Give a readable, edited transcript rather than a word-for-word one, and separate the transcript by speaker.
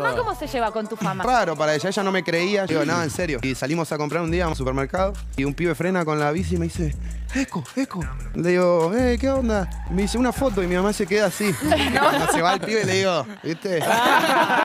Speaker 1: mamá cómo se lleva con tu fama?
Speaker 2: Raro para ella no me creía. Digo, no, en serio. Y salimos a comprar un día a un supermercado y un pibe frena con la bici y me dice, Eco. Le digo, ¿qué onda? Me dice una foto y mi mamá se queda así. Se va el pibe y le digo, ¿viste?